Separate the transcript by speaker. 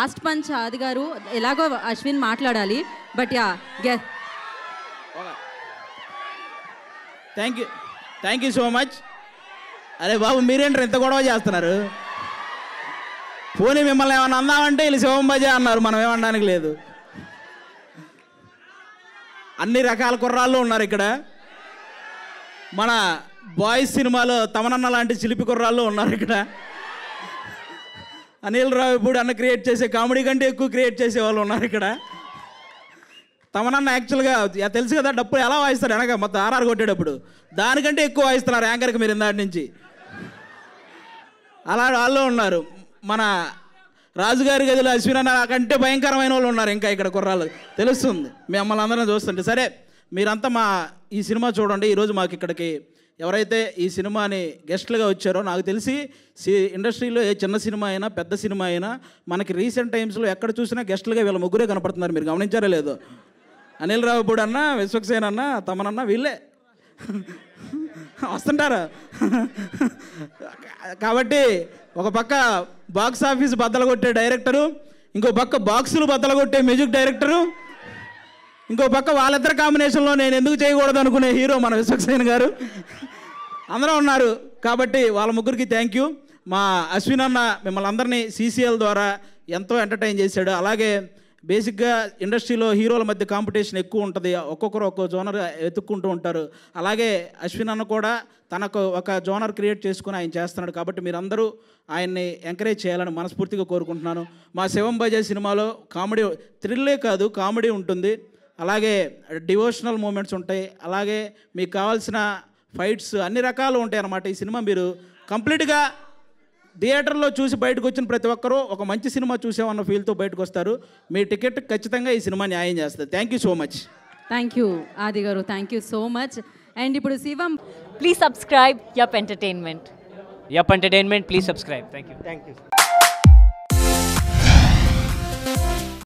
Speaker 1: Last punch ఆది గారు ఎలాగో అశ్విన్ మాట్లాడాలి but ya
Speaker 2: thank you so much. అరే బాబు మీరేంటారు ఇంత గొడవ చేస్తున్నారు? పోనీ మిమ్మల్ని ఏమన్నా అందామంటే వీళ్ళు శివం బజే అన్నారు, మనం ఏమనడానికి లేదు. అన్ని రకాల కుర్రాళ్ళు ఉన్నారు ఇక్కడ. మన బాయ్స్ సినిమాలో తమనన్న లాంటి చిలిపి కుర్రాళ్ళు ఉన్నారు ఇక్కడ. అనిల్ రావిపూడి అన్న క్రియేట్ చేసే కామెడీ కంటే ఎక్కువ క్రియేట్ చేసే వాళ్ళు ఉన్నారు ఇక్కడ. తమనన్న యాక్చువల్గా తెలుసు కదా డప్పులు ఎలా వాయిస్తారు, వెనక మొత్తం ఆర్ఆర్ కొట్టేటప్పుడు దానికంటే ఎక్కువ వాయిస్తున్నారు యాంకర్కి మీరు ఇందాటి నుంచి. అలా వాళ్ళు ఉన్నారు. మన రాజుగారి గదిలో అశ్విన్ అన్న కంటే భయంకరమైన వాళ్ళు ఉన్నారు ఇంకా ఇక్కడ కుర్రాళ్ళు, తెలుస్తుంది మిమ్మల్ని అందరం చూస్తుంటే. సరే మీరంతా మా ఈ సినిమా చూడండి. ఈరోజు మాకు ఇక్కడికి ఎవరైతే ఈ సినిమాని గెస్ట్లుగా వచ్చారో, నాకు తెలిసి ఇండస్ట్రీలో ఏ చిన్న సినిమా అయినా పెద్ద సినిమా అయినా మనకి రీసెంట్ టైమ్స్లో ఎక్కడ చూసినా గెస్ట్లుగా వీళ్ళ ముగ్గురే కనపడుతున్నారు. మీరు గమనించారో లేదో? అనిల్ రావిపూడి అన్న, విశ్వక్సేన్ అన్న, తమనన్న వీళ్ళే వస్తుంటారు. కాబట్టి ఒక పక్క బాక్స్ ఆఫీస్ బద్దలు కొట్టే డైరెక్టరు, ఇంకో పక్క బాక్సులు బద్దలు కొట్టే మ్యూజిక్ డైరెక్టరు, ఇంకో పక్క వాళ్ళిద్దరు కాంబినేషన్లో నేను ఎందుకు చేయకూడదు అనుకునే హీరో మన విశ్వక్సేన్ గారు అందరూ ఉన్నారు. కాబట్టి వాళ్ళ ముగ్గురికి థ్యాంక్ యూ. మా అశ్విన్ అన్న మిమ్మల్ని అందరినీ సీసీఎల్ ద్వారా ఎంతో ఎంటర్టైన్ చేశాడు. అలాగే బేసిక్గా ఇండస్ట్రీలో హీరోల మధ్య కాంపిటీషన్ ఎక్కువ ఉంటుంది, ఒక్కొక్కరు ఒక్కో జోనర్ వెతుక్కుంటూ ఉంటారు. అలాగే అశ్విన్ అన్న కూడా తనకు ఒక జోనర్ క్రియేట్ చేసుకుని ఆయన చేస్తున్నాడు. కాబట్టి మీరందరూ ఆయన్ని ఎంకరేజ్ చేయాలని మనస్ఫూర్తిగా కోరుకుంటున్నాను. మా శివం బజే సినిమాలో కామెడీ థ్రిల్లే కాదు కామెడీ ఉంటుంది, అలాగే డివోషనల్ మూమెంట్స్ ఉంటాయి, అలాగే మీకు కావాల్సిన ఫైట్స్ అన్ని రకాలు ఉంటాయి అన్నమాట. ఈ సినిమా మీరు కంప్లీట్గా థియేటర్లో చూసి బయటకు వచ్చిన ప్రతి ఒక్కరూ ఒక మంచి సినిమా చూసామన్న ఫీల్తో బయటకు వస్తారు. మీ టికెట్ ఖచ్చితంగా ఈ సినిమా న్యాయం చేస్తుంది. Thank you so much.
Speaker 1: Thank you Aadi garu, thank you so much. And ఇప్పుడు Shivam,
Speaker 3: please subscribe yup entertainment.
Speaker 4: Yup Entertainment, please subscribe. Thank you.
Speaker 5: Thank you.